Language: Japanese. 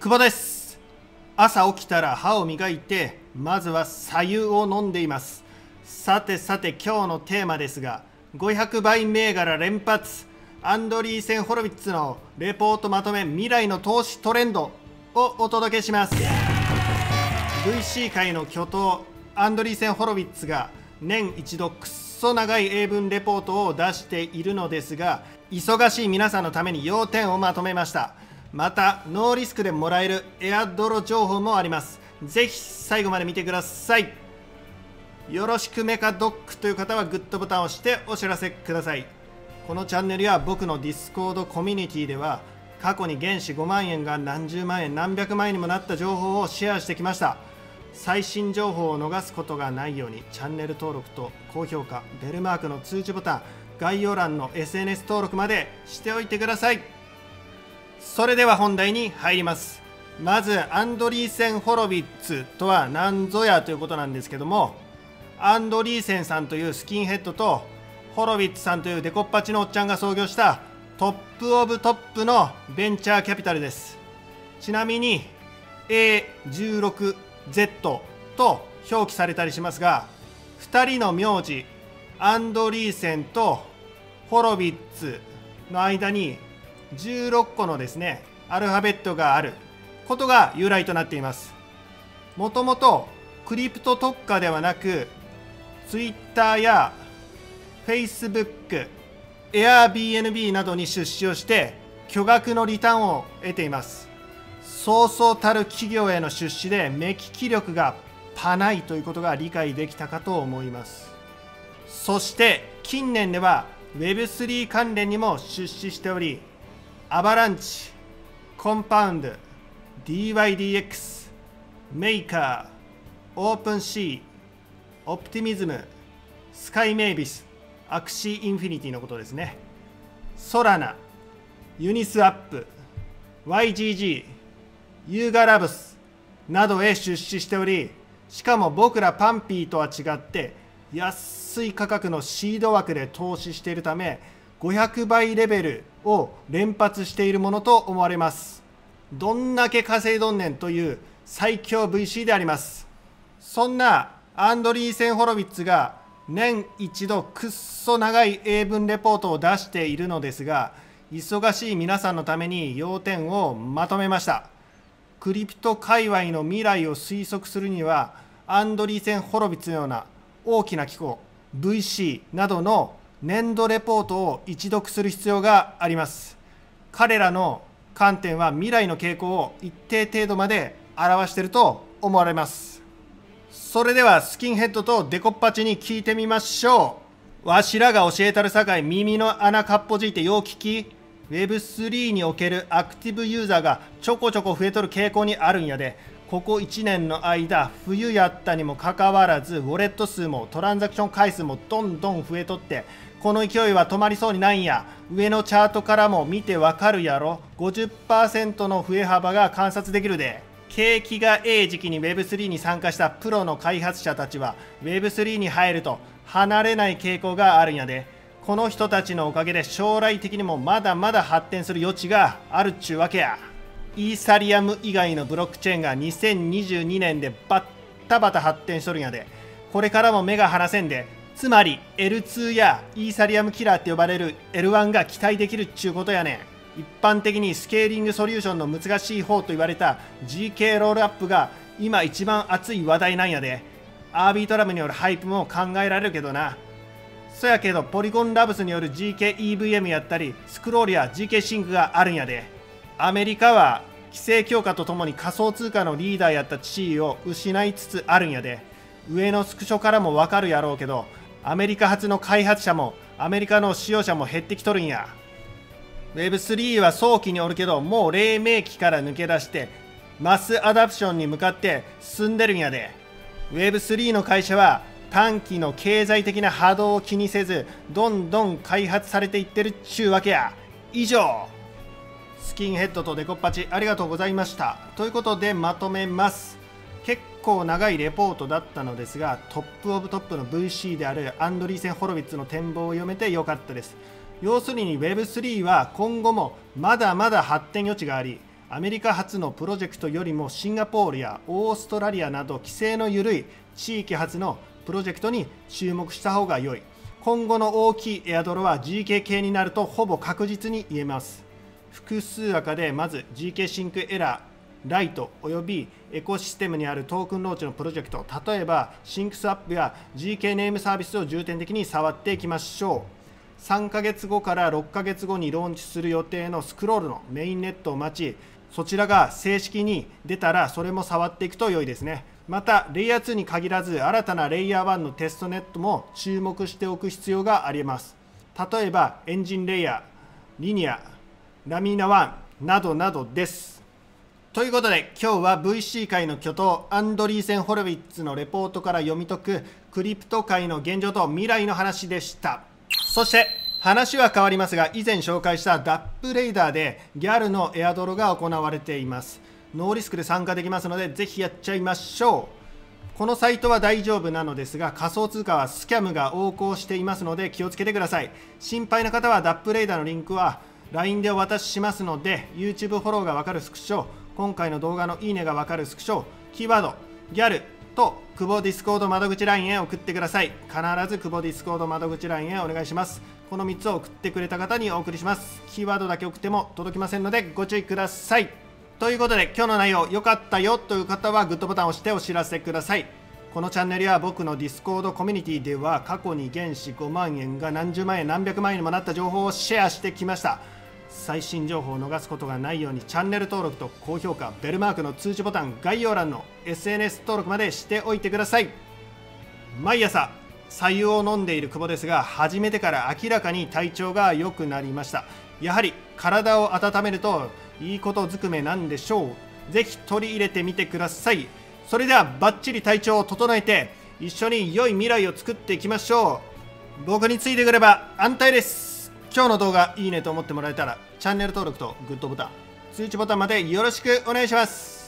久保です。朝起きたら歯を磨いて、まずは白湯を飲んでいます。さて今日のテーマですが、500倍銘柄連発、アンドリーセン・ホロヴィッツのレポートまとめ未来の投資トレンドをお届けします。 VC 界の巨頭アンドリーセン・ホロヴィッツが年一度くっそ長い英文レポートを出しているのですが、忙しい皆さんのために要点をまとめました。またノーリスクでもらえるエアドロ情報もあります。ぜひ最後まで見てください。よろしくメカドックという方はグッドボタンを押してお知らせください。このチャンネルや僕のディスコードコミュニティでは、過去に原資5万円が何十万円何百万円にもなった情報をシェアしてきました。最新情報を逃すことがないようにチャンネル登録と高評価、ベルマークの通知ボタン、概要欄の SNS 登録までしておいてください。それでは本題に入ります。まずアンドリーセン・ホロヴィッツとは何ぞやということなんですけども、アンドリーセンさんというスキンヘッドとホロヴィッツさんというデコッパチのおっちゃんが創業したトップオブトップのベンチャーキャピタルです。ちなみに A16Z と表記されたりしますが、2人の名字アンドリーセンとホロヴィッツの間に16個のですねアルファベットがあることが由来となっています。もともとクリプト特化ではなく Twitter や Facebook、Airbnb などに出資をして巨額のリターンを得ています。そうそうたる企業への出資で目利き力がパないということが理解できたかと思います。そして近年では Web3 関連にも出資しており、アバランチ、コンパウンド、DYDX、メーカー、オープンシー、オプティミズム、スカイメイビス、アクシーインフィニティのことですね。ソラナ、ユニスアップ、YGG、ユーガラブスなどへ出資しており、しかも僕らパンピーとは違って安い価格のシード枠で投資しているため、500倍レベルを連発しているものと思われます。どんだけ稼いどんねんという最強 VC であります。そんなアンドリーセン・ホロヴィッツが年一度くっそ長い英文レポートを出しているのですが、忙しい皆さんのために要点をまとめました。クリプト界隈の未来を推測するには、アンドリーセン・ホロヴィッツのような大きな機構 VC などの年度レポートを一読する必要があります。彼らの観点は未来の傾向を一定程度まで表していると思われます。それではスキンヘッドとデコッパチに聞いてみましょう。わしらが教えたるさかい耳の穴かっぽじいてよう聞き。 Web3 におけるアクティブユーザーがちょこちょこ増えとる傾向にあるんやで。ここ1年の間冬やったにもかかわらずウォレット数もトランザクション回数もどんどん増えとって、この勢いは止まりそうにないんや。上のチャートからも見てわかるやろ。 50% の増え幅が観察できるで。景気がええ時期に Web3 に参加したプロの開発者たちは Web3 に入ると離れない傾向があるんやで。この人たちのおかげで将来的にもまだまだ発展する余地があるっちゅうわけや。イーサリアム以外のブロックチェーンが2022年でバッタバタ発展しとるんやで。これからも目が離せんで。つまり L2 やイーサリアムキラーって呼ばれる L1 が期待できるっちゅうことやねん。一般的にスケーリングソリューションの難しい方と言われた GK ロールアップが今一番熱い話題なんやで。アービートラムによるハイプも考えられるけどな。そやけどポリゴンラブスによる GKEVM やったりスクロールや GK シンクがあるんやで。アメリカは規制強化とともに仮想通貨のリーダーやった地位を失いつつあるんやで。上のスクショからもわかるやろうけど、アメリカ発の開発者もアメリカの使用者も減ってきとるんや。 Web3 は早期におるけど、もう黎明期から抜け出してマスアダプションに向かって進んでるんやで。 Web3 の会社は短期の経済的な波動を気にせずどんどん開発されていってるっちゅうわけや。以上。スキンヘッドとデコッパチありがとうございました。ということでまとめます。結構長いレポートだったのですが、トップオブトップの VC であるアンドリーセン・ホロヴィッツの展望を読めてよかったです。要するに Web3 は今後もまだまだ発展余地があり、 アメリカ発のプロジェクトよりもシンガポールやオーストラリアなど規制の緩い地域発のプロジェクトに注目した方が良い。今後の大きいエアドロは GK 系になるとほぼ確実に言えます。複数赤でまず GK シンクエラー、ライトおよびエコシステムにあるトークンローチのプロジェクト、例えばシンクスアップや GK ネームサービスを重点的に触っていきましょう。3ヶ月後から6ヶ月後にローンチする予定のスクロールのメインネットを待ち、そちらが正式に出たらそれも触っていくと良いですね。またレイヤー2に限らず新たなレイヤー1のテストネットも注目しておく必要があります。例えばエンジンレイヤー、リニア、ラミーナ1などなどです。ということで今日は VC 界の巨頭アンドリーセン・ホロウィッツのレポートから読み解くクリプト界の現状と未来の話でした。そして話は変わりますが、以前紹介したダップレイダーでギャルのエアドロが行われています。ノーリスクで参加できますのでぜひやっちゃいましょう。このサイトは大丈夫なのですが、仮想通貨はスキャムが横行していますので気をつけてください。心配な方はダップレイダーのリンクは LINE でお渡ししますので、 YouTube フォローがわかるスクショ、今回の動画のいいねがわかるスクショ、キーワードギャルと久保ディスコード窓口 LINE へ送ってください。必ず久保ディスコード窓口 LINE へお願いします。この3つを送ってくれた方にお送りします。キーワードだけ送っても届きませんのでご注意ください。ということで今日の内容良かったよという方はグッドボタンを押してお知らせください。このチャンネルや僕のディスコードコミュニティでは過去に原資5万円が何十万円何百万円にもなった情報をシェアしてきました。最新情報を逃すことがないようにチャンネル登録と高評価、ベルマークの通知ボタン、概要欄の SNS 登録までしておいてください。毎朝白湯を飲んでいる久保ですが、始めてから明らかに体調が良くなりました。やはり体を温めるといいことずくめなんでしょう。ぜひ取り入れてみてください。それではバッチリ体調を整えて一緒に良い未来を作っていきましょう。僕についてくれば安泰です。今日の動画いいねと思ってもらえたらチャンネル登録とグッドボタン、通知ボタンまでよろしくお願いします。